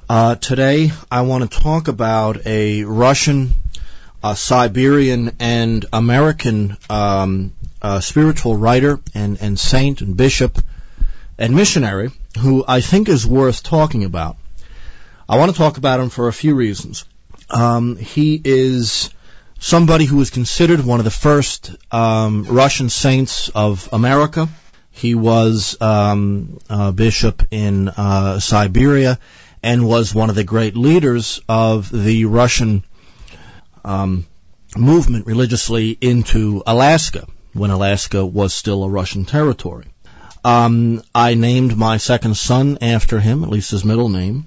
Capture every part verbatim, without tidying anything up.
Uh, today, I want to talk about a Russian, uh, Siberian, and American um, uh, spiritual writer and, and saint and bishop and missionary who I think is worth talking about. I want to talk about him for a few reasons. Um, he is somebody who was considered one of the first um, Russian saints of America. He was um, a bishop in uh, Siberia and was one of the great leaders of the Russian um, movement religiously into Alaska, when Alaska was still a Russian territory. Um, I named my second son after him, at least his middle name,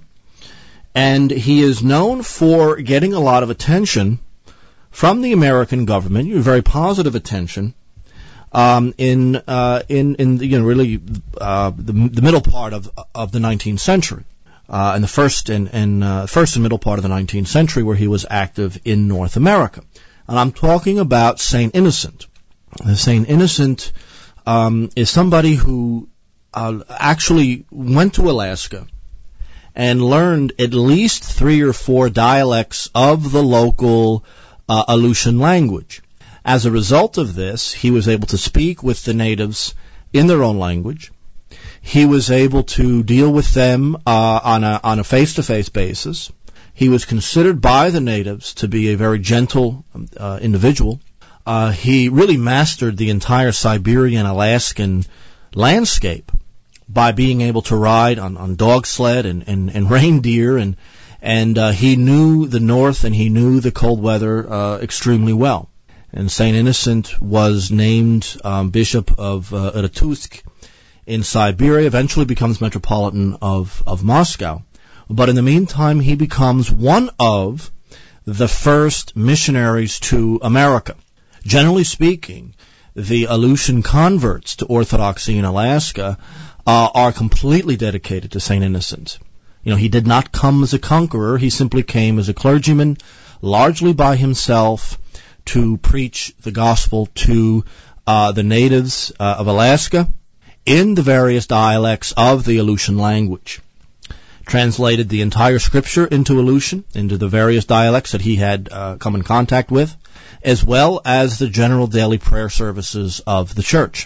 and he is known for getting a lot of attention from the American government, very positive attention, um, in uh, in in you know really uh, the, the middle part of of the nineteenth century. Uh, in the first and, and uh, first and middle part of the nineteenth century, where he was active in North America, and I'm talking about Saint Innocent. Saint Innocent um, is somebody who uh, actually went to Alaska and learned at least three or four dialects of the local uh, Aleutian language. As a result of this, he was able to speak with the natives in their own language. He was able to deal with them uh, on a on a face-to-face basis. He was considered by the natives to be a very gentle uh, individual. Uh, he really mastered the entire Siberian Alaskan landscape by being able to ride on, on dog sled and, and, and reindeer, and and uh, he knew the north and he knew the cold weather uh, extremely well. And Saint Innocent was named um, Bishop of uh, Irkutsk in Siberia, eventually becomes Metropolitan of, of Moscow. But in the meantime, he becomes one of the first missionaries to America. Generally speaking, the Aleutian converts to Orthodoxy in Alaska uh, are completely dedicated to Saint Innocent. You know, he did not come as a conqueror. He simply came as a clergyman, largely by himself, to preach the gospel to uh, the natives uh, of Alaska in the various dialects of the Aleutian language. Translated the entire scripture into Aleutian, into the various dialects that he had uh, come in contact with, as well as the general daily prayer services of the church.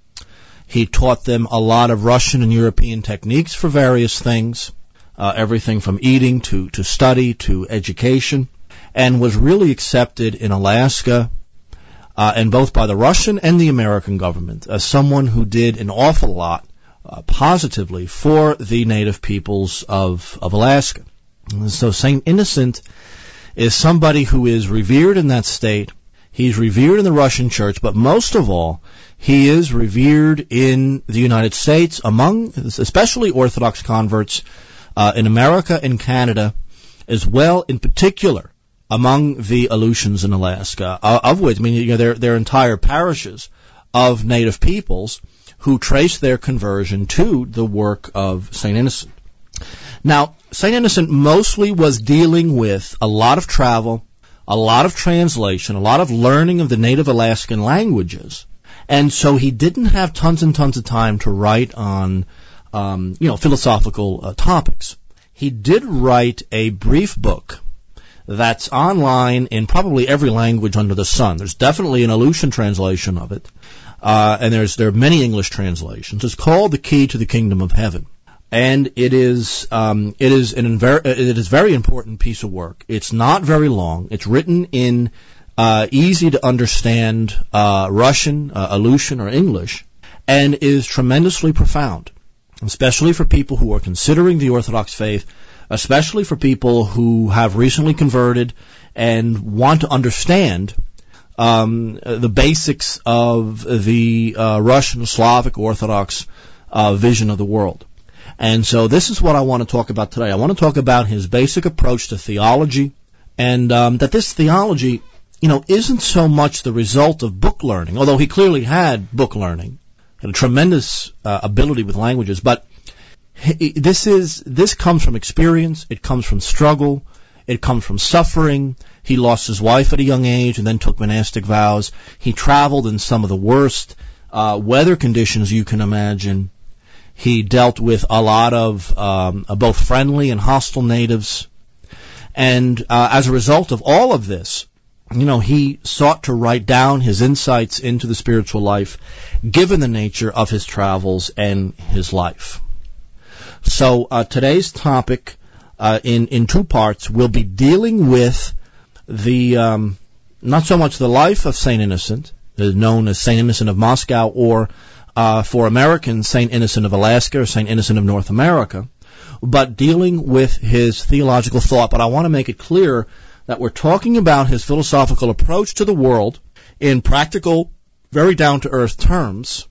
He taught them a lot of Russian and European techniques for various things, uh, everything from eating to, to study to education, and was really accepted in Alaska, uh, and both by the Russian and the American government, as someone who did an awful lot uh, positively for the native peoples of, of Alaska. And so Saint Innocent is somebody who is revered in that state. He's revered in the Russian church, but most of all, he is revered in the United States, among especially Orthodox converts uh, in America and Canada, as well, in particular, among the Aleutians in Alaska, uh, of which, I mean, you know, there, there are entire parishes of native peoples who trace their conversion to the work of Saint Innocent. Now, Saint Innocent mostly was dealing with a lot of travel, a lot of translation, a lot of learning of the native Alaskan languages, and so he didn't have tons and tons of time to write on, um, you know, philosophical uh, topics. He did write a brief book that's online in probably every language under the sun. There's definitely an Aleutian translation of it, uh, and there's there are many English translations. It's called The Key to the Kingdom of Heaven, and it is um, it is an inver- it is a very important piece of work. It's not very long. It's written in uh, easy to understand uh, Russian, uh, Aleutian, or English, and is tremendously profound, especially for people who are considering the Orthodox faith, especially for people who have recently converted and want to understand um, the basics of the uh, Russian, Slavic, Orthodox uh, vision of the world. And so this is what I want to talk about today. I want to talk about his basic approach to theology, and um, that this theology, you know, isn't so much the result of book learning, although he clearly had book learning, had a tremendous uh, ability with languages, but This is this comes from experience. It comes from struggle. It comes from suffering. He lost his wife at a young age and then took monastic vows. He traveled in some of the worst uh, weather conditions you can imagine. He dealt with a lot of um, both friendly and hostile natives. And uh, as a result of all of this, you know, he sought to write down his insights into the spiritual life, given the nature of his travels and his life. So uh, today's topic, uh, in in two parts, will be dealing with the um, not so much the life of Saint Innocent, known as Saint Innocent of Moscow, or uh, for Americans, Saint Innocent of Alaska or Saint Innocent of North America, but dealing with his theological thought. But I want to make it clear that we're talking about his philosophical approach to the world in practical, very down-to-earth terms,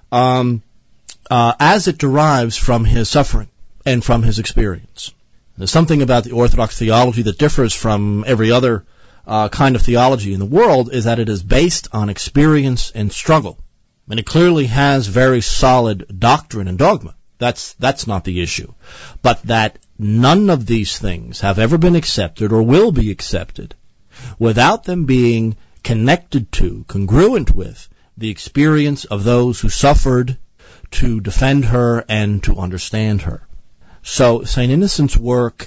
um, uh, as it derives from his suffering and from his experience. There's something about the Orthodox theology that differs from every other uh, kind of theology in the world, is that it is based on experience and struggle. And it clearly has very solid doctrine and dogma. That's that's not the issue. But that none of these things have ever been accepted or will be accepted without them being connected to, congruent with, the experience of those who suffered to defend her and to understand her. So Saint Innocent's work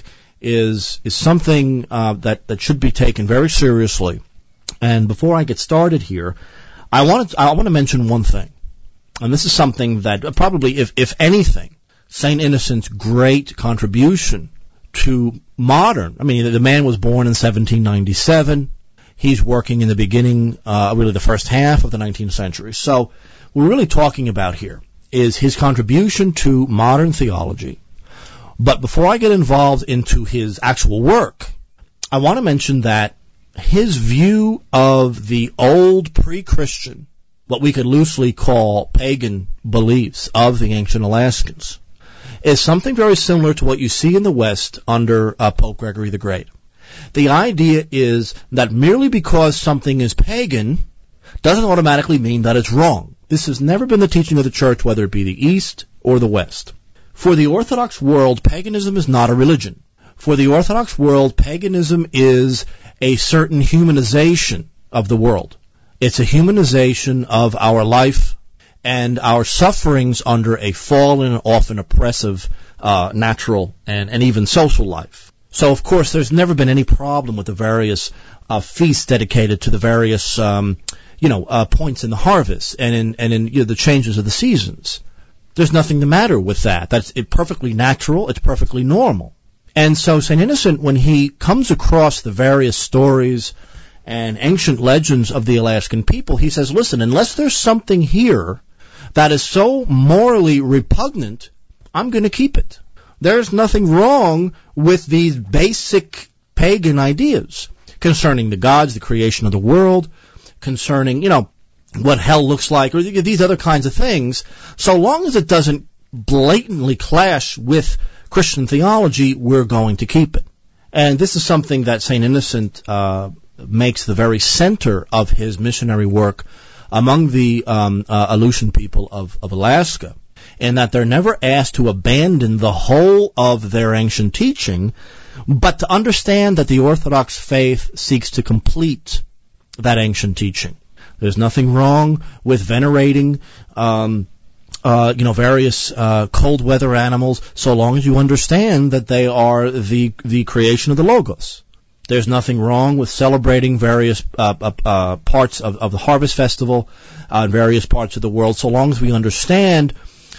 is is something uh, that, that should be taken very seriously. And before I get started here, I want to, I want to mention one thing. And this is something that probably, if, if anything, Saint Innocent's great contribution to modern, I mean, the man was born in seventeen ninety-seven. He's working in the beginning, uh, really the first half of the nineteenth century. So what we're really talking about here is his contribution to modern theology. But before I get involved into his actual work, I want to mention that his view of the old pre-Christian, what we could loosely call pagan beliefs of the ancient Alaskans, is something very similar to what you see in the West under uh, Pope Gregory the Great. The idea is that merely because something is pagan doesn't automatically mean that it's wrong. This has never been the teaching of the Church, whether it be the East or the West. For the Orthodox world, paganism is not a religion. For the Orthodox world, paganism is a certain humanization of the world. It's a humanization of our life and our sufferings under a fallen, often oppressive, uh, natural and, and even social life. So, of course, there's never been any problem with the various uh, feasts dedicated to the various, um, you know, uh, points in the harvest and in and in you know, the changes of the seasons. There's nothing the matter with that. That's it, perfectly natural. It's perfectly normal. And so Saint Innocent, when he comes across the various stories and ancient legends of the Alaskan people, he says, listen, unless there's something here that is so morally repugnant, I'm going to keep it. There's nothing wrong with these basic pagan ideas concerning the gods, the creation of the world, concerning, you know, what hell looks like, or these other kinds of things. So long as it doesn't blatantly clash with Christian theology, we're going to keep it. And this is something that Saint Innocent uh, makes the very center of his missionary work among the um, uh, Aleutian people of, of Alaska, in that they're never asked to abandon the whole of their ancient teaching, but to understand that the Orthodox faith seeks to complete that ancient teaching. There's nothing wrong with venerating um, Uh, you know, various uh, cold weather animals, so long as you understand that they are the the creation of the Logos. There's nothing wrong with celebrating various uh, uh, uh, parts of, of the Harvest Festival uh, in various parts of the world, so long as we understand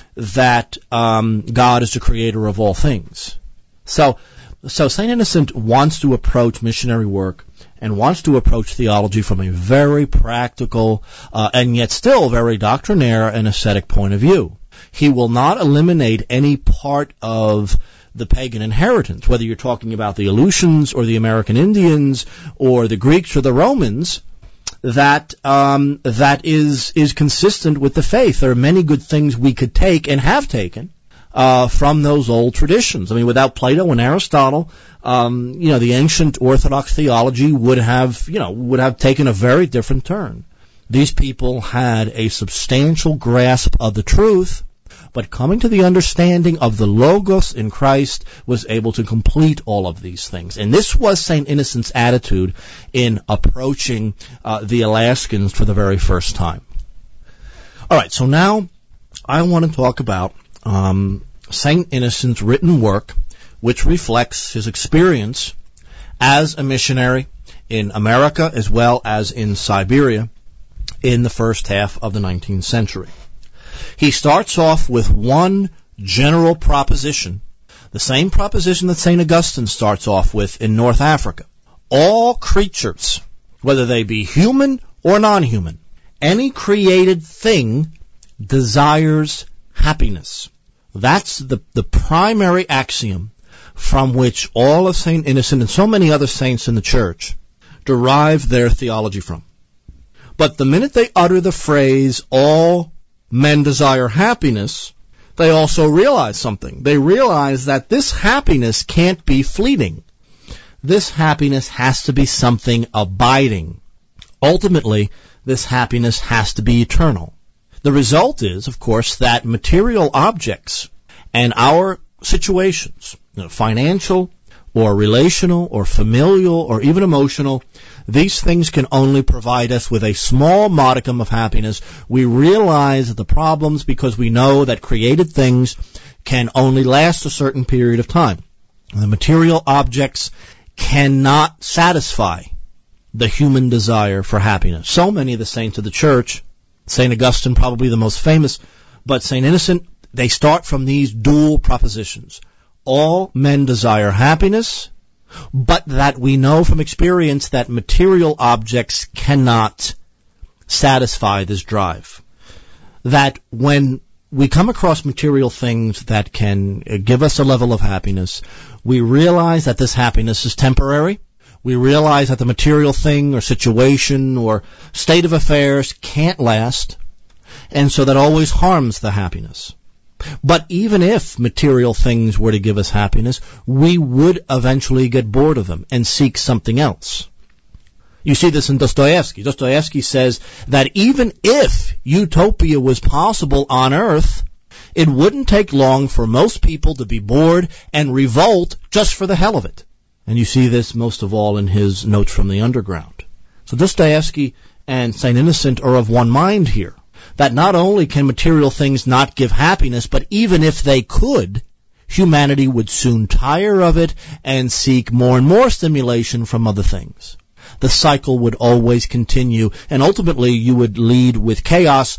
that um, God is the creator of all things. So, so Saint Innocent wants to approach missionary work and wants to approach theology from a very practical uh, and yet still very doctrinaire and ascetic point of view. He will not eliminate any part of the pagan inheritance, whether you're talking about the Aleutians or the American Indians or the Greeks or the Romans, that um, that is is consistent with the faith. There are many good things we could take and have taken Uh, from those old traditions. I mean, without Plato and Aristotle, um, you know, the ancient Orthodox theology would have, you know, would have taken a very different turn. These people had a substantial grasp of the truth, but coming to the understanding of the Logos in Christ was able to complete all of these things. And this was Saint Innocent's attitude in approaching uh, the Alaskans for the very first time. All right, so now I want to talk about um, Saint Innocent's written work, which reflects his experience as a missionary in America as well as in Siberia in the first half of the nineteenth century. He starts off with one general proposition, the same proposition that Saint Augustine starts off with in North Africa. All creatures, whether they be human or non-human, any created thing desires happiness. That's the, the primary axiom from which all of Saint Innocent and so many other saints in the church derive their theology from. But the minute they utter the phrase, all men desire happiness, they also realize something. They realize that this happiness can't be fleeting. This happiness has to be something abiding. Ultimately, this happiness has to be eternal. The result is, of course, that material objects and our situations, you know, financial or relational or familial or even emotional, these things can only provide us with a small modicum of happiness. We realize the problems because we know that created things can only last a certain period of time. The material objects cannot satisfy the human desire for happiness. So many of the saints of the church, Saint Augustine probably the most famous, but Saint Innocent, they start from these dual propositions. All men desire happiness, but that we know from experience that material objects cannot satisfy this drive. That when we come across material things that can give us a level of happiness, we realize that this happiness is temporary. We realize that the material thing or situation or state of affairs can't last, and so that always harms the happiness. But even if material things were to give us happiness, we would eventually get bored of them and seek something else. You see this in Dostoevsky. Dostoevsky says that even if utopia was possible on Earth, it wouldn't take long for most people to be bored and revolt just for the hell of it. And you see this most of all in his Notes from the Underground. So Dostoevsky and Saint Innocent are of one mind here, that not only can material things not give happiness, but even if they could, humanity would soon tire of it and seek more and more stimulation from other things. The cycle would always continue, and ultimately you would lead with chaos,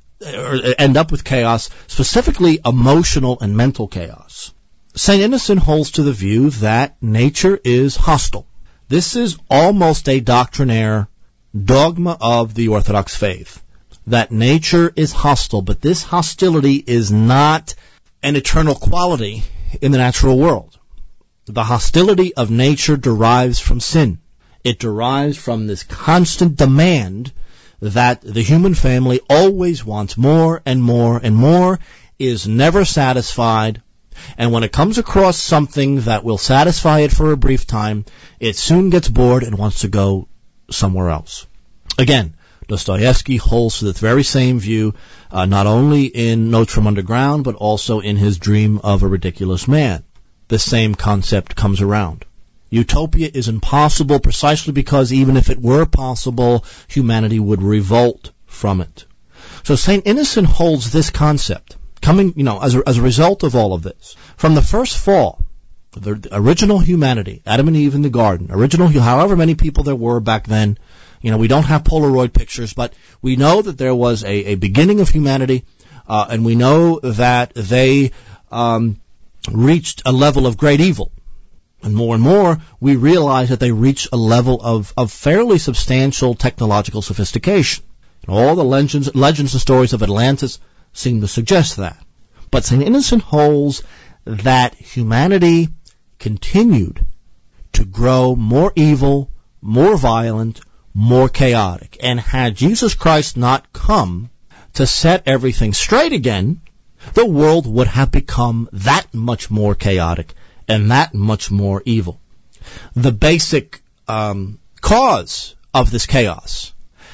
or end up with chaos, specifically emotional and mental chaos. Saint Innocent holds to the view that nature is hostile. This is almost a doctrinaire dogma of the Orthodox faith, that nature is hostile, but this hostility is not an eternal quality in the natural world. The hostility of nature derives from sin. It derives from this constant demand that the human family always wants more and more and more, is never satisfied, and when it comes across something that will satisfy it for a brief time, it soon gets bored and wants to go somewhere else. Again, Dostoevsky holds to the very same view, uh, not only in Notes from Underground, but also in his Dream of a Ridiculous Man. The same concept comes around. Utopia is impossible precisely because even if it were possible, humanity would revolt from it. So Saint Innocent holds this concept, coming, you know, as a, as a result of all of this. From the first fall, the original humanity, Adam and Eve in the garden, original, however many people there were back then, you know, we don't have Polaroid pictures, but we know that there was a, a beginning of humanity, uh, and we know that they um, reached a level of great evil. And more and more, we realize that they reach a level of, of fairly substantial technological sophistication. And all the legends, legends and stories of Atlantis seem to suggest that. But Saint Innocent holds that humanity continued to grow more evil, more violent, more chaotic. And had Jesus Christ not come to set everything straight again, the world would have become that much more chaotic and that much more evil. The basic um, cause of this chaos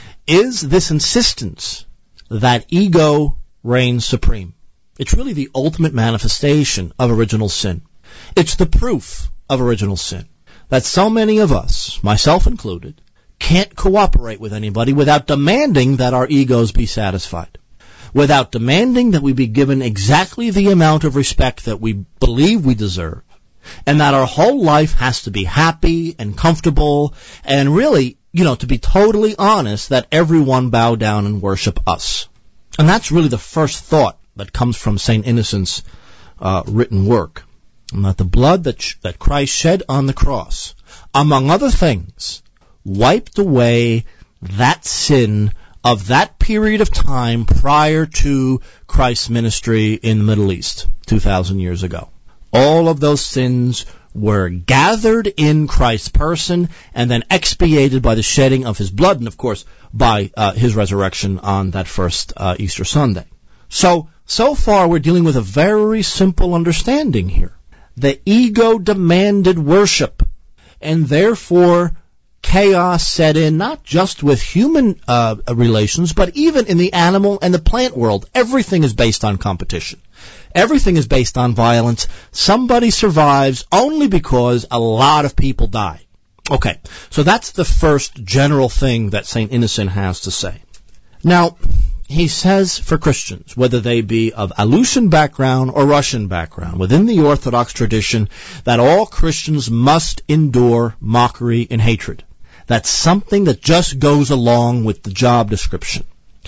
is this insistence that ego reigns supreme. It's really the ultimate manifestation of original sin. It's the proof of original sin that so many of us, myself included, can't cooperate with anybody without demanding that our egos be satisfied. without demanding that we be given exactly the amount of respect that we believe we deserve, and that our whole life has to be happy and comfortable, and really, you know, to be totally honest, that everyone bow down and worship us. And that's really the first thought that comes from Saint Innocent's uh, written work. And that the blood that, sh- that Christ shed on the cross, among other things, wiped away that sin of that period of time prior to Christ's ministry in the Middle East, two thousand years ago. All of those sins were gathered in Christ's person and then expiated by the shedding of his blood and, of course, by uh, his resurrection on that first uh, Easter Sunday. So, so far we're dealing with a very simple understanding here. The ego demanded worship, and therefore chaos set in not just with human uh, relations, but even in the animal and the plant world. Everything is based on competition. Everything is based on violence. Somebody survives only because a lot of people die. Okay, so that's the first general thing that Saint Innocent has to say. Now, he says for Christians, whether they be of Aleutian background or Russian background, within the Orthodox tradition, that all Christians must endure mockery and hatred. That's something that just goes along with the job description.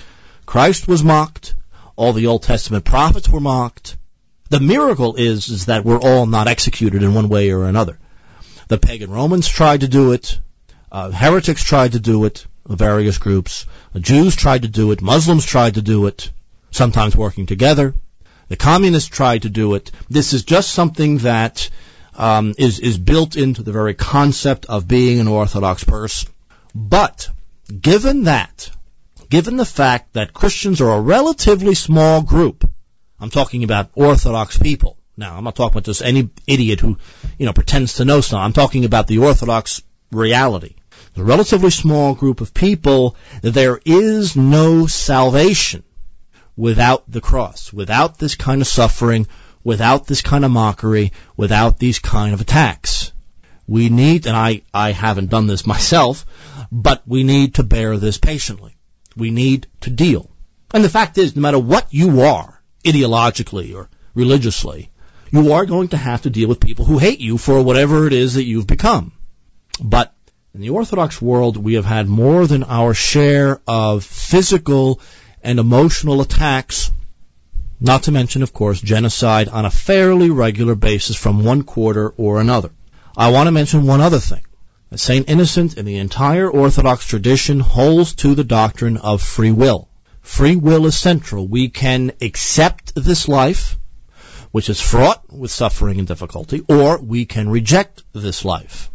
Christ was mocked. All the Old Testament prophets were mocked. The miracle is, is that we're all not executed in one way or another. The pagan Romans tried to do it. Uh, heretics tried to do it. Various groups. The Jews tried to do it. Muslims tried to do it, sometimes working together. The communists tried to do it. This is just something that um, is, is built into the very concept of being an Orthodox person. But given that, given the fact that Christians are a relatively small group, I'm talking about Orthodox people. Now, I'm not talking about just any idiot who, you know, pretends to know something. I'm talking about the Orthodox reality. A relatively small group of people, there is no salvation without the cross, without this kind of suffering, without this kind of mockery, without these kind of attacks. We need, and I, I haven't done this myself, but we need to bear this patiently. We need to deal. And the fact is, no matter what you are, ideologically or religiously, you are going to have to deal with people who hate you for whatever it is that you've become. But in the Orthodox world, we have had more than our share of physical and emotional attacks, not to mention, of course, genocide on a fairly regular basis from one quarter or another. I want to mention one other thing. That Saint Innocent in the entire Orthodox tradition holds to the doctrine of free will. Free will is central. We can accept this life, which is fraught with suffering and difficulty, or we can reject this life.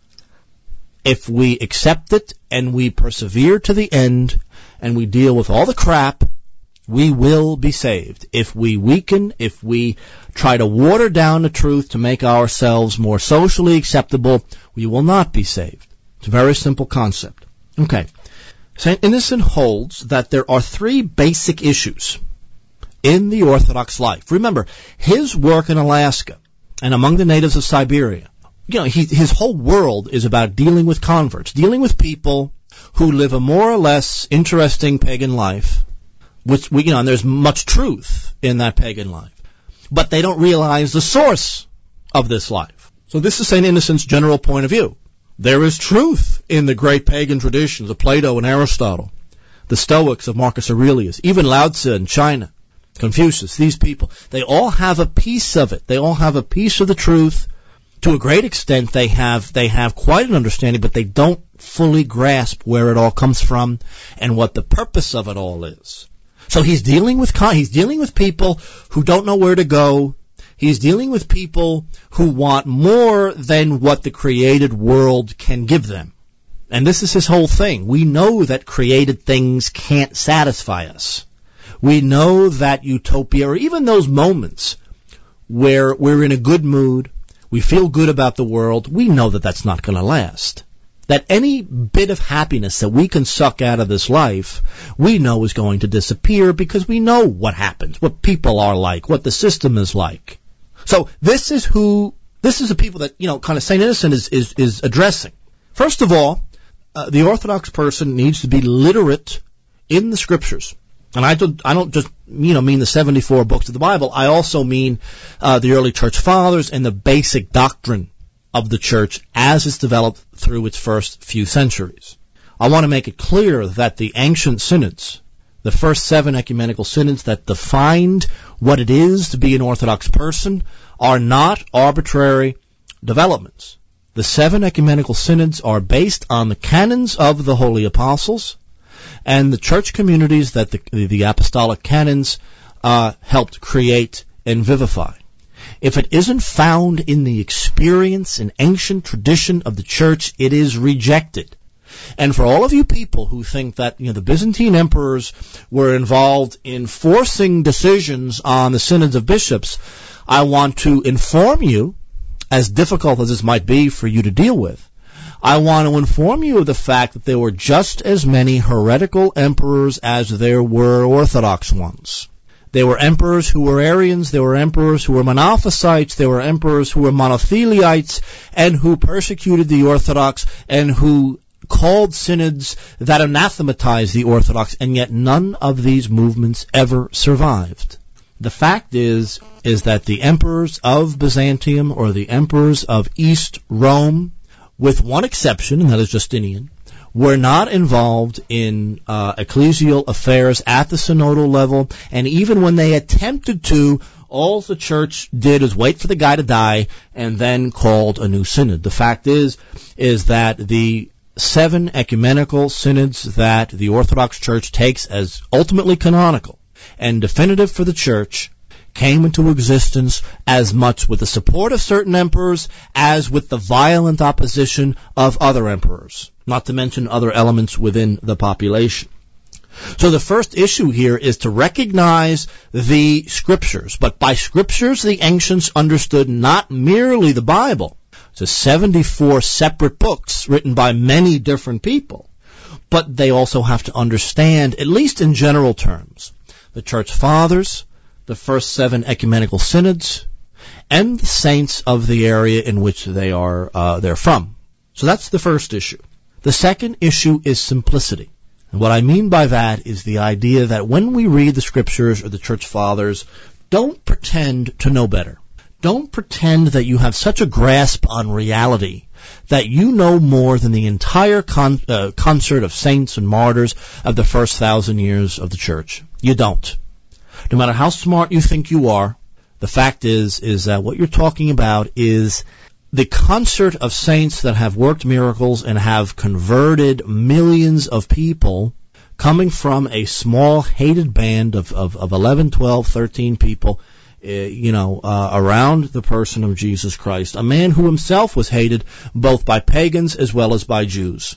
If we accept it and we persevere to the end and we deal with all the crap, we will be saved. If we weaken, if we try to water down the truth to make ourselves more socially acceptable, we will not be saved. It's a very simple concept. Okay. Saint Innocent holds that there are three basic issues in the Orthodox life. Remember, his work in Alaska and among the natives of Siberia, you know, he, his whole world is about dealing with converts, dealing with people who live a more or less interesting pagan life, which, we, you know, and there's much truth in that pagan life, but they don't realize the source of this life. So this is Saint Innocent's general point of view. There is truth in the great pagan traditions of Plato and Aristotle, the Stoics of Marcus Aurelius, even Lao Tzu in China, Confucius, these people. They all have a piece of it. They all have a piece of the truth. To a great extent, they have they have quite an understanding, but they don't fully grasp where it all comes from and what the purpose of it all is. So he's dealing with he's dealing with people who don't know where to go. He's dealing with people who want more than what the created world can give them. And this is his whole thing. We know that created things can't satisfy us. We know that utopia, or even those moments where we're in a good mood, we feel good about the world, we know that that's not going to last. That any bit of happiness that we can suck out of this life, we know is going to disappear because we know what happens, what people are like, what the system is like. So this is who, this is the people that, you know, kind of Saint Innocent is, is, is addressing. First of all, uh, the Orthodox person needs to be literate in the Scriptures. And I don't, I don't just, you know, mean the seventy-four books of the Bible. I also mean uh, the early church fathers and the basic doctrine of the church as it's developed through its first few centuries. I want to make it clear that the ancient synods, the first seven ecumenical synods that defined what it is to be an Orthodox person, are not arbitrary developments. The seven ecumenical synods are based on the canons of the holy apostles and the church communities that the, the apostolic canons uh, helped create and vivify. If it isn't found in the experience and ancient tradition of the church, it is rejected. And for all of you people who think that, you know, the Byzantine emperors were involved in forcing decisions on the synods of bishops, I want to inform you, as difficult as this might be for you to deal with, I want to inform you of the fact that there were just as many heretical emperors as there were Orthodox ones. There were emperors who were Arians, there were emperors who were Monophysites, there were emperors who were Monothelites, and who persecuted the Orthodox, and who called synods that anathematized the Orthodox, and yet none of these movements ever survived. The fact is, is that the emperors of Byzantium, or the emperors of East Rome, with one exception, and that is Justinian, were not involved in uh, ecclesial affairs at the synodal level, and even when they attempted to, all the church did is wait for the guy to die and then called a new synod. The fact is, is that the seven ecumenical synods that the Orthodox Church takes as ultimately canonical and definitive for the church came into existence as much with the support of certain emperors as with the violent opposition of other emperors, not to mention other elements within the population. So the first issue here is to recognize the scriptures, but by scriptures the ancients understood not merely the Bible, so seventy-four separate books written by many different people, but they also have to understand, at least in general terms, the church fathers, the first seven ecumenical synods, and the saints of the area in which they are uh, they're from. So that's the first issue. The second issue is simplicity. And what I mean by that is the idea that when we read the scriptures or the church fathers, don't pretend to know better. Don't pretend that you have such a grasp on reality that you know more than the entire con- uh, concert of saints and martyrs of the first thousand years of the church. You don't. No matter how smart you think you are, the fact is, is that what you're talking about is the concert of saints that have worked miracles and have converted millions of people, coming from a small, hated band of, of, of eleven, twelve, thirteen people, uh, you know, uh, around the person of Jesus Christ, a man who himself was hated both by pagans as well as by Jews.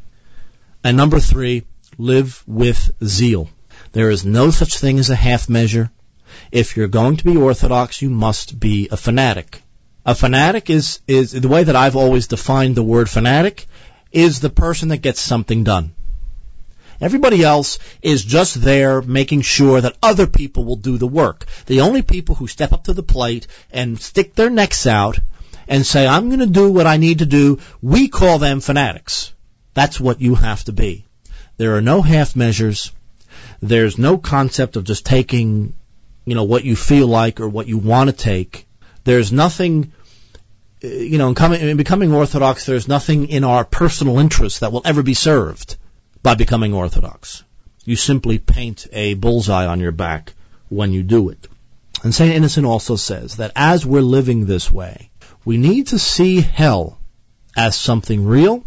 And number three, live with zeal. There is no such thing as a half measure. If you're going to be Orthodox, you must be a fanatic. A fanatic is, is the way that I've always defined the word fanatic, is the person that gets something done. Everybody else is just there making sure that other people will do the work. The only people who step up to the plate and stick their necks out and say, I'm going to do what I need to do, we call them fanatics. That's what you have to be. There are no half measures. There's no concept of just taking, you know, what you feel like or what you want to take. There's nothing, you know, in, coming, in becoming Orthodox, there's nothing in our personal interest that will ever be served by becoming Orthodox. You simply paint a bullseye on your back when you do it. And Saint Innocent also says that as we're living this way, we need to see hell as something real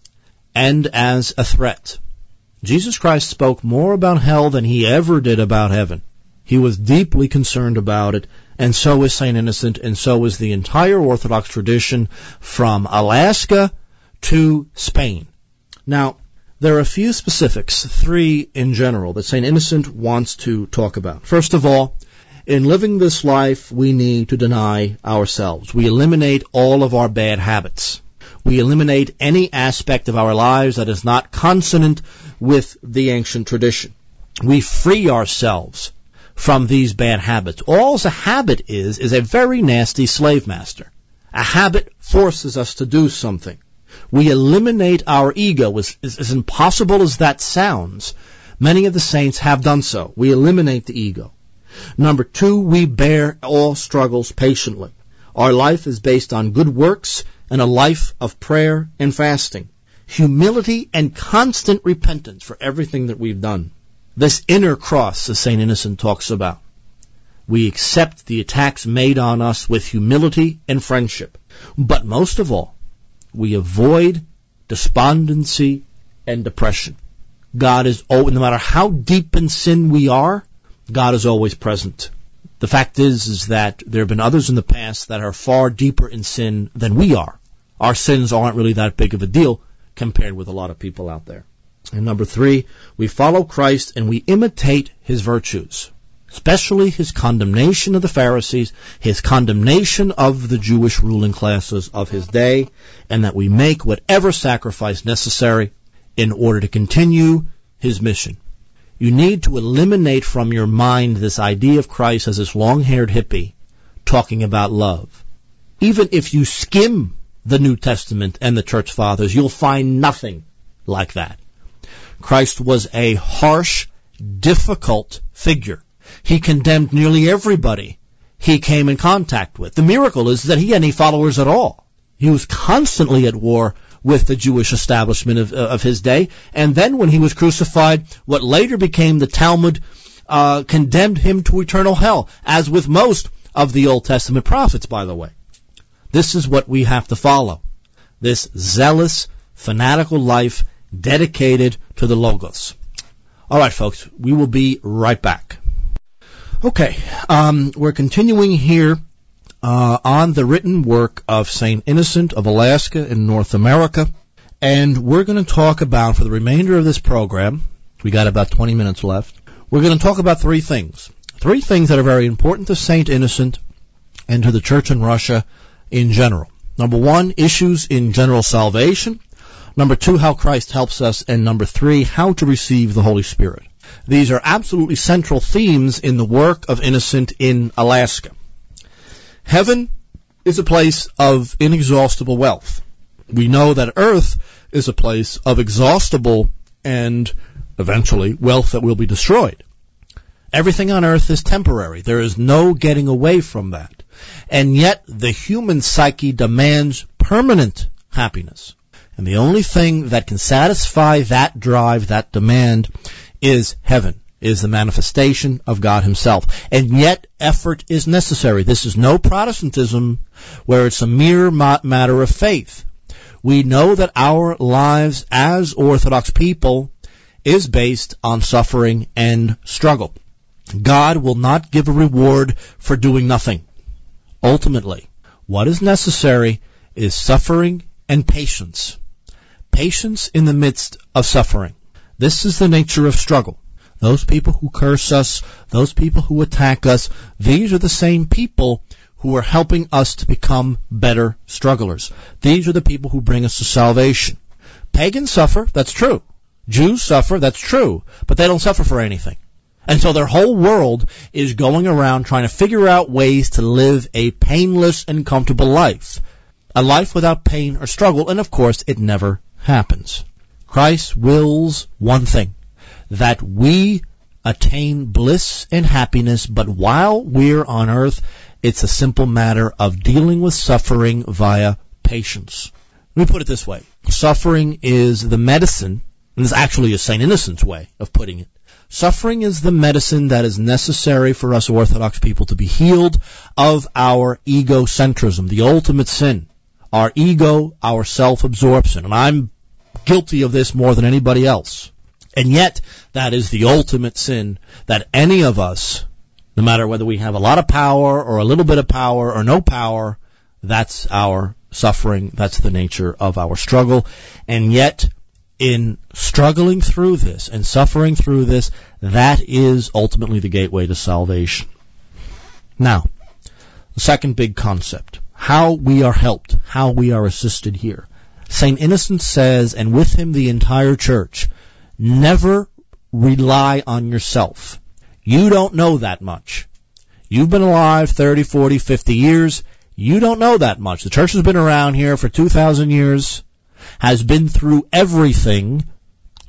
and as a threat. Jesus Christ spoke more about hell than he ever did about heaven. He was deeply concerned about it, and so is Saint Innocent, and so is the entire Orthodox tradition from Alaska to Spain. Now, there are a few specifics, three in general, that Saint Innocent wants to talk about. First of all, in living this life, we need to deny ourselves. We eliminate all of our bad habits. We eliminate any aspect of our lives that is not consonant with the ancient tradition. We free ourselves from these bad habits. All a habit is, is a very nasty slave master. A habit forces us to do something. We eliminate our ego. As, as, as impossible as that sounds, Many of the saints have done so. We eliminate the ego. Number two, we bear all struggles patiently. Our life is based on good works and a life of prayer and fasting. Humility and constant repentance for everything that we've done. This inner cross, as Saint Innocent talks about. We accept the attacks made on us with humility and friendship. But most of all, we avoid despondency and depression. God is, no matter how deep in sin we are, God is always present. The fact is, is that there have been others in the past that are far deeper in sin than we are. Our sins aren't really that big of a deal compared with a lot of people out there. And number three, we follow Christ and we imitate his virtues, especially his condemnation of the Pharisees, his condemnation of the Jewish ruling classes of his day, and that we make whatever sacrifice necessary in order to continue his mission. You need to eliminate from your mind this idea of Christ as this long-haired hippie talking about love. Even if you skim the New Testament and the Church Fathers, you'll find nothing like that. Christ was a harsh, difficult figure. He condemned nearly everybody he came in contact with. The miracle is that he had any followers at all. He was constantly at war with the Jewish establishment of, uh, of his day. And then when he was crucified, what later became the Talmud uh, condemned him to eternal hell, as with most of the Old Testament prophets, by the way. This is what we have to follow. This zealous, fanatical life dedicated to the Logos. All right, folks, we will be right back. Okay, um, we're continuing here uh, on the written work of Saint Innocent of Alaska in North America, and we're going to talk about, for the remainder of this program, we got about twenty minutes left, we're going to talk about three things. Three things that are very important to Saint Innocent and to the Church in Russia in general. Number one, issues in general salvation. Number two, how Christ helps us. And number three, how to receive the Holy Spirit. These are absolutely central themes in the work of Innocent in Alaska. Heaven is a place of inexhaustible wealth. We know that earth is a place of exhaustible and eventually wealth that will be destroyed. Everything on earth is temporary. There is no getting away from that. And yet the human psyche demands permanent happiness. And the only thing that can satisfy that drive, that demand, is heaven, is the manifestation of God himself. And yet effort is necessary. This is no Protestantism where it's a mere matter of faith. We know that our lives as Orthodox people is based on suffering and struggle. God will not give a reward for doing nothing. Ultimately, what is necessary is suffering and patience. Patience in the midst of suffering. This is the nature of struggle. Those people who curse us, those people who attack us, these are the same people who are helping us to become better strugglers. These are the people who bring us to salvation. Pagans suffer, that's true. Jews suffer, that's true. But they don't suffer for anything. And so their whole world is going around trying to figure out ways to live a painless and comfortable life. A life without pain or struggle, and of course it never happens. Christ wills one thing, that we attain bliss and happiness, but while we're on earth, it's a simple matter of dealing with suffering via patience. Let me put it this way. Suffering is the medicine, and this actually is Saint Innocent's way of putting it. Suffering is the medicine that is necessary for us Orthodox people to be healed of our egocentrism, the ultimate sin. Our ego, our self-absorption. And I'm guilty of this more than anybody else. And yet, that is the ultimate sin that any of us, no matter whether we have a lot of power or a little bit of power or no power, that's our suffering. That's the nature of our struggle. And yet, in struggling through this and suffering through this, that is ultimately the gateway to salvation. Now, the second big concept. How we are helped, how we are assisted here. Saint Innocent says, and with him the entire church, never rely on yourself. You don't know that much. You've been alive thirty, forty, fifty years. You don't know that much. The church has been around here for two thousand years, has been through everything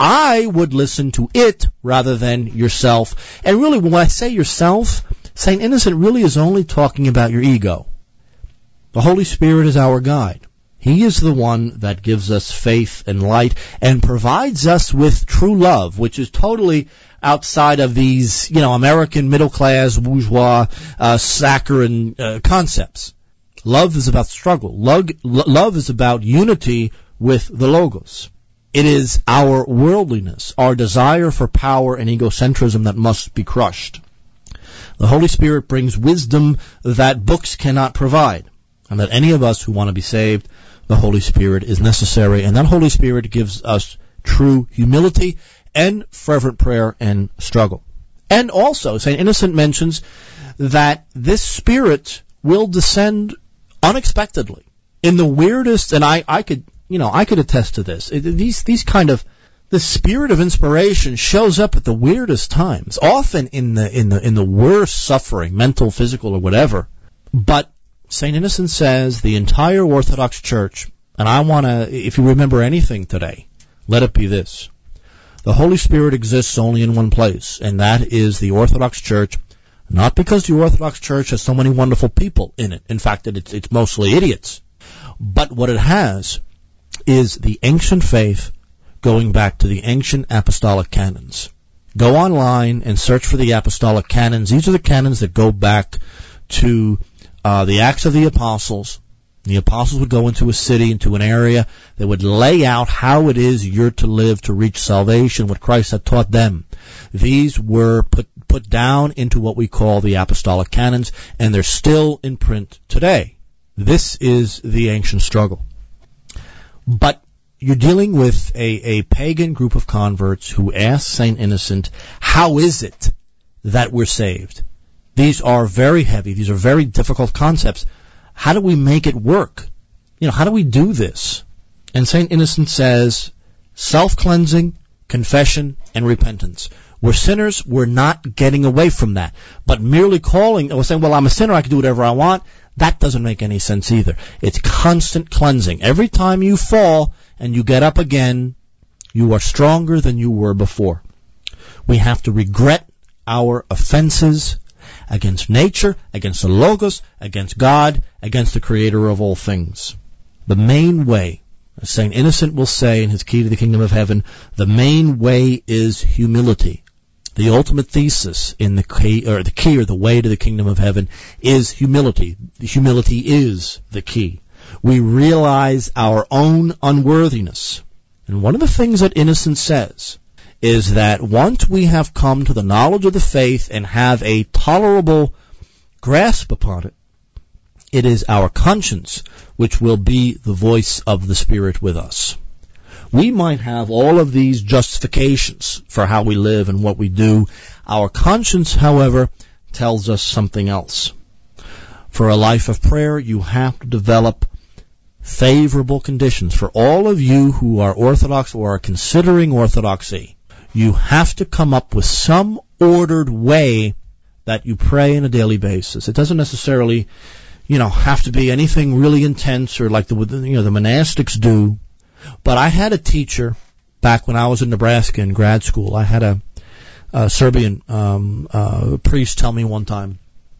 I would listen to it rather than yourself. And really, when I say yourself, Saint Innocent really is only talking about your ego. The Holy Spirit is our guide. He is the one that gives us faith and light and provides us with true love, which is totally outside of these, you know, American middle-class, bourgeois, uh, saccharine uh, concepts. Love is about struggle. Love, love is about unity with the Logos. It is our worldliness, our desire for power and egocentrism that must be crushed. The Holy Spirit brings wisdom that books cannot provide, and that any of us who want to be saved, the Holy Spirit is necessary, and that Holy Spirit gives us true humility and fervent prayer and struggle. And also, Saint Innocent mentions that this Spirit will descend unexpectedly in the weirdest, and I, I could, you know, I could attest to this. It, these, these kind of, the spirit of inspiration shows up at the weirdest times, often in the, in the, in the worst suffering, mental, physical, or whatever. But Saint Innocent says the entire Orthodox Church, and I want to, if you remember anything today, let it be this. The Holy Spirit exists only in one place, and that is the Orthodox Church, not because the Orthodox Church has so many wonderful people in it. In fact, it's, it's mostly idiots. But what it has is the ancient faith going back to the ancient apostolic canons. Go online and search for the apostolic canons. These are the canons that go back to uh, the Acts of the Apostles. The apostles would go into a city, into an area. They would lay out how it is you're to live to reach salvation, what Christ had taught them. These were put put down into what we call the apostolic canons, and they're still in print today. This is the ancient struggle. But you're dealing with a, a pagan group of converts who ask Saint Innocent, how is it that we're saved? These are very heavy. These are very difficult concepts. How do we make it work? You know, how do we do this? And Saint Innocent says, self-cleansing, confession, and repentance. We're sinners. We're not getting away from that. But merely calling or saying, well, I'm a sinner, I can do whatever I want, that doesn't make any sense either. It's constant cleansing. Every time you fall and you get up again, you are stronger than you were before. We have to regret our offenses against nature, against the Logos, against God, against the Creator of all things. The main way, as Saint Innocent will say in his Key to the Kingdom of Heaven, the main way is humility. The ultimate thesis in the key, or the key or the way to the Kingdom of Heaven is humility. Humility is the key. We realize our own unworthiness. And one of the things that Innocent says is that once we have come to the knowledge of the faith and have a tolerable grasp upon it, it is our conscience which will be the voice of the Spirit with us. We might have all of these justifications for how we live and what we do. Our conscience, however, tells us something else. For a life of prayer, you have to develop favorable conditions. For all of you who are Orthodox or are considering Orthodoxy, you have to come up with some ordered way that you pray on a daily basis. It doesn't necessarily, you know, have to be anything really intense or like the, you know, the monastics do. But I had a teacher back when I was in Nebraska in grad school. I had a, a Serbian um, uh, priest tell me one time,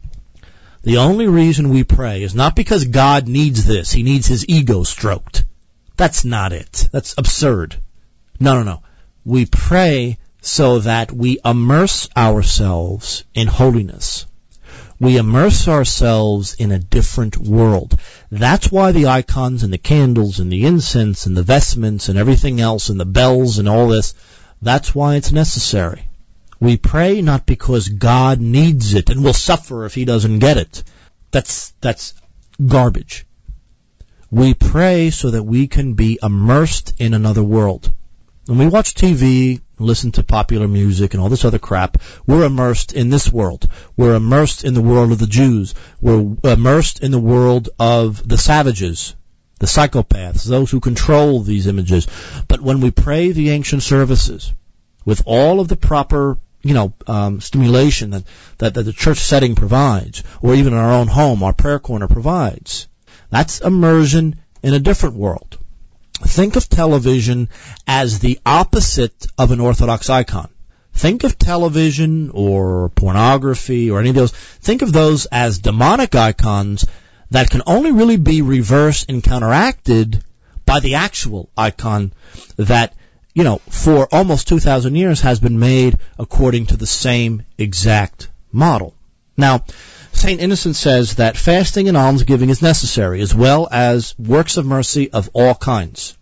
the only reason we pray is not because God needs this. He needs his ego stroked. That's not it. That's absurd. No, no, no. We pray so that we immerse ourselves in holiness. We immerse ourselves in a different world. That's why the icons and the candles and the incense and the vestments and everything else and the bells and all this, that's why it's necessary. We pray not because God needs it and will suffer if he doesn't get it. That's, that's garbage. We pray so that we can be immersed in another world. When we watch T V, listen to popular music and all this other crap, we're immersed in this world. We're immersed in the world of the Jews. We're immersed in the world of the savages, the psychopaths, those who control these images. But when we pray the ancient services with all of the proper, you know, um, stimulation that, that, that the church setting provides, or even in our own home, our prayer corner provides, that's immersion in a different world. Think of television as the opposite of an Orthodox icon. Think of television or pornography or any of those. Think of those as demonic icons that can only really be reversed and counteracted by the actual icon that, you know, for almost two thousand years has been made according to the same exact model. Now, Saint Innocent says that fasting and almsgiving is necessary, as well as works of mercy of all kinds.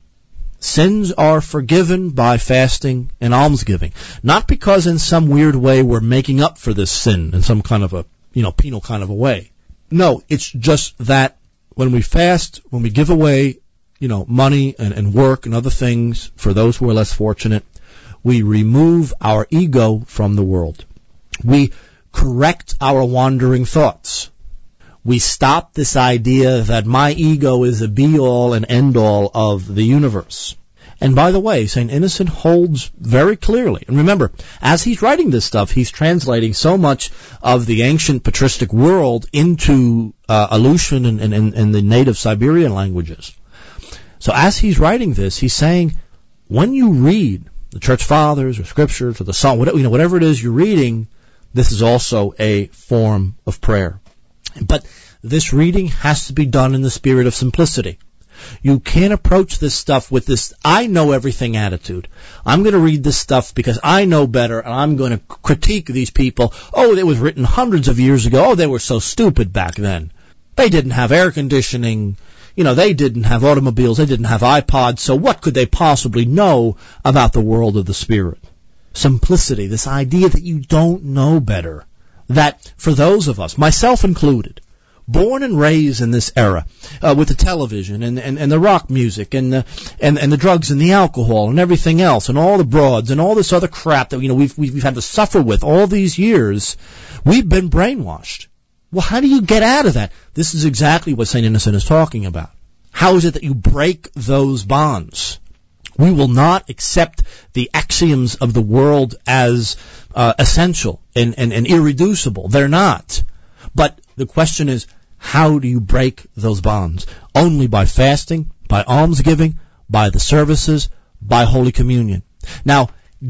Sins are forgiven by fasting and almsgiving, not because in some weird way we're making up for this sin in some kind of a, you know, penal kind of a way. No, it's just that when we fast, when we give away, you know, money and, and work and other things for those who are less fortunate, we remove our ego from the world. We correct our wandering thoughts. We stop this idea that my ego is the be-all and end-all of the universe. And by the way, Saint Innocent holds very clearly, and remember, as he's writing this stuff, he's translating so much of the ancient patristic world into uh, Aleutian and, and, and the native Siberian languages. So as he's writing this, he's saying, when you read the Church Fathers or Scriptures or the Psalm, whatever, you know, whatever it is you're reading, this is also a form of prayer. But this reading has to be done in the spirit of simplicity. You can't approach this stuff with this I know everything attitude. I'm going to read this stuff because I know better, and I'm going to critique these people. Oh, it was written hundreds of years ago. Oh, they were so stupid back then. They didn't have air conditioning. You know, they didn't have automobiles. They didn't have iPods. So what could they possibly know about the world of the Spirit? Simplicity, this idea that you don't know better, that for those of us, myself included, born and raised in this era, uh, with the television and, and, and the rock music and the, and, and the drugs and the alcohol and everything else and all the broads and all this other crap that, you know, we've, we've had to suffer with all these years, we've been brainwashed. Well, how do you get out of that? This is exactly what Saint Innocent is talking about. How is it that you break those bonds? We will not accept the axioms of the world as uh, essential and, and, and irreducible. They're not. But the question is, how do you break those bonds? Only by fasting, by almsgiving, by the services, by Holy Communion. Now,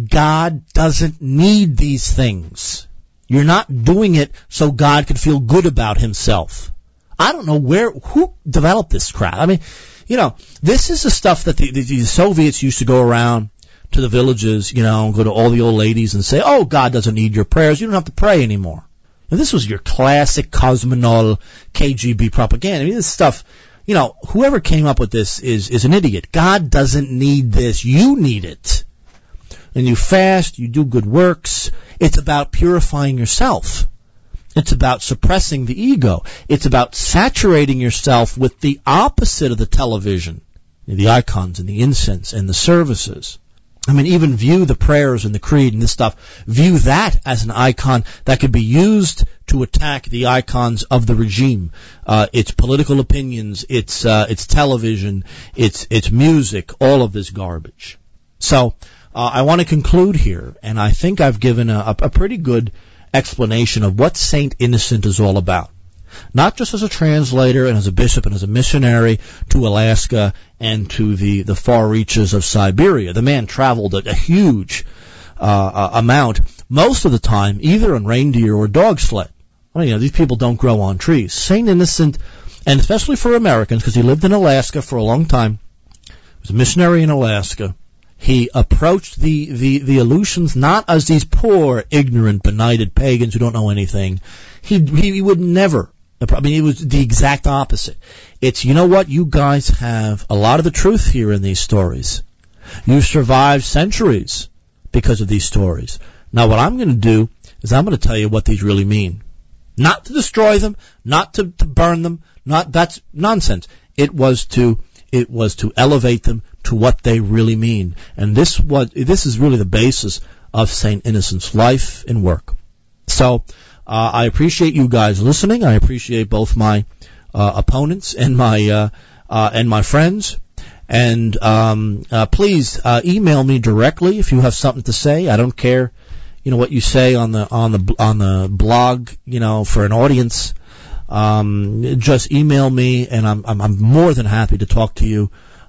God doesn't need these things. You're not doing it so God can feel good about himself. I don't know where, who developed this crap. I mean, you know, this is the stuff that the, the, the Soviets used to go around to the villages, you know, go to all the old ladies and say, oh, God doesn't need your prayers. You don't have to pray anymore. And this was your classic Cosmonol K G B propaganda. I mean, this stuff, you know, whoever came up with this is, is an idiot. God doesn't need this. You need it. And you fast, you do good works. It's about purifying yourself. It's about suppressing the ego. It's about saturating yourself with the opposite of the television, the icons and the incense and the services. I mean, even view the prayers and the creed and this stuff, view that as an icon that could be used to attack the icons of the regime. Uh, its political opinions, its, uh, its television, its, its music, all of this garbage. So, uh, I want to conclude here, and I think I've given a, a pretty good explanation of what Saint Innocent is all about. Not just as a translator and as a bishop and as a missionary to Alaska and to the, the far reaches of Siberia. The man traveled a, a huge uh, amount, most of the time either on reindeer or dog sled. Well, you know, these people don't grow on trees. Saint Innocent, and especially for Americans, because he lived in Alaska for a long time, he was a missionary in Alaska. He approached the, the, the Aleutians not as these poor, ignorant, benighted pagans who don't know anything. He, he would never, I mean, it was the exact opposite. It's, you know what, you guys have a lot of the truth here in these stories. You survived centuries because of these stories. Now what I'm going to do is I'm going to tell you what these really mean. Not to destroy them, not to, to burn them, not, that's nonsense. It was to, it was to elevate them to what they really mean. And this what this is really the basis of Saint Innocent's life and work. So uh, I appreciate you guys listening. I appreciate both my uh, opponents and my uh, uh, and my friends. And um, uh, please uh, email me directly if you have something to say. I don't care, you know, what you say on the on the on the blog, you know, for an audience. Um, just email me, and I'm I'm, I'm more than happy to talk to you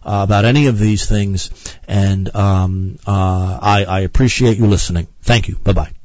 uh, about any of these things. And um, uh, I, I appreciate you listening. Thank you. Bye-bye.